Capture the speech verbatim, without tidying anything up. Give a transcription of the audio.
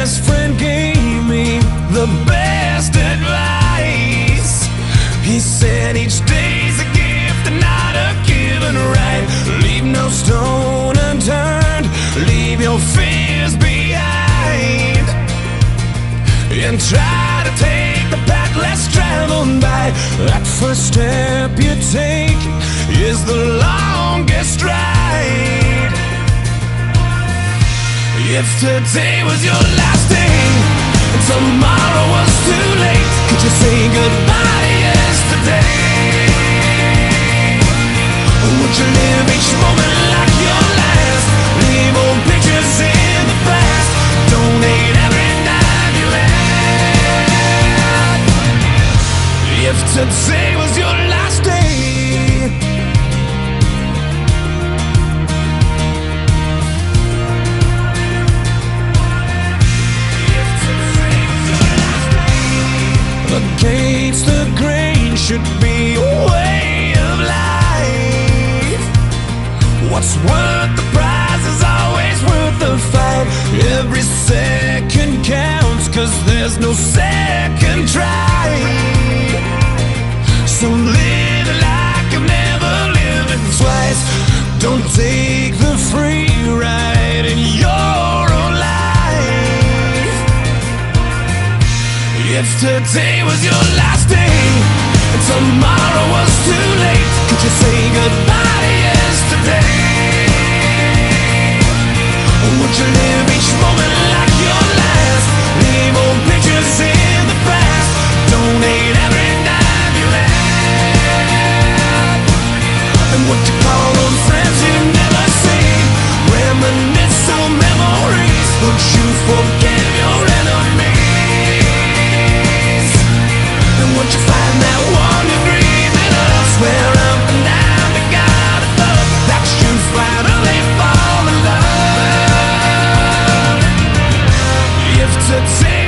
best friend gave me the best advice. He said each day's a gift and not a given right. Leave no stone unturned, leave your fears behind, and try to take the path less traveled by. That first step you take is the longest ride. If today was your last day and tomorrow was too late, could you say goodbye to yesterday? Or would you live each moment like your last? Leave old pictures in the past, donate every dime you had. If today was your last day, against the grain should be a way of life. What's worth the prize is always worth the fight. Every second counts, cause there's no second try. So live like I've never lived it twice. Don't take the free ride in your own life. If today was your last day and tomorrow was too late, could you say goodbye to yesterday? Or would you live each moment like your last? Leave old pictures in the past, donate every dime you had. And what you call those friends you've never seen, reminisce on memories. Would you forgive your enemies? And would you find that one degree in us, where up and down the God above, that you finally fall in love? If today